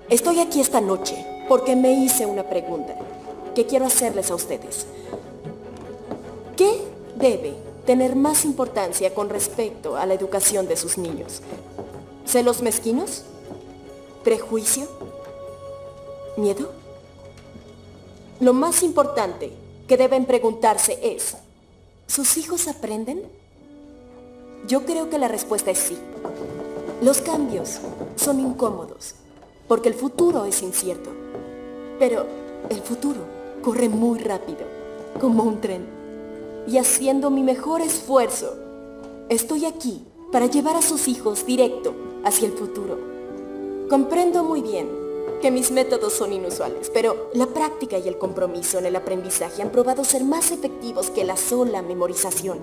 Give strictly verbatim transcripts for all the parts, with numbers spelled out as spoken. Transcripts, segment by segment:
Estoy aquí esta noche porque me hice una pregunta que quiero hacerles a ustedes. ¿Qué debe tener más importancia con respecto a la educación de sus niños? ¿Celos mezquinos? ¿Prejuicio? ¿Miedo? Lo más importante que deben preguntarse es, ¿sus hijos aprenden? Yo creo que la respuesta es sí. Los cambios son incómodos, porque el futuro es incierto. Pero el futuro corre muy rápido, como un tren. Y haciendo mi mejor esfuerzo, estoy aquí para llevar a sus hijos directo hacia el futuro. Comprendo muy bien que mis métodos son inusuales, pero la práctica y el compromiso en el aprendizaje han probado ser más efectivos que la sola memorización.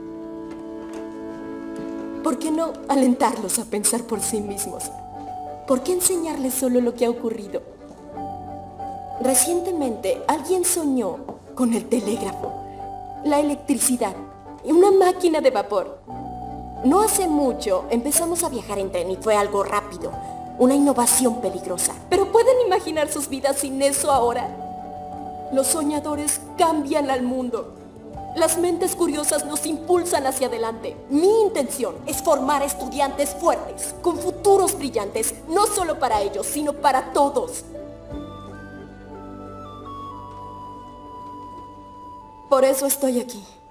¿Por qué no alentarlos a pensar por sí mismos? ¿Por qué enseñarles solo lo que ha ocurrido? Recientemente alguien soñó con el telégrafo, la electricidad y una máquina de vapor. No hace mucho empezamos a viajar en tren y fue algo rápido, una innovación peligrosa. ¿Pero pueden imaginar sus vidas sin eso ahora? Los soñadores cambian al mundo. Las mentes curiosas nos impulsan hacia adelante. Mi intención es formar estudiantes fuertes, con futuros brillantes, no solo para ellos, sino para todos. Por eso estoy aquí.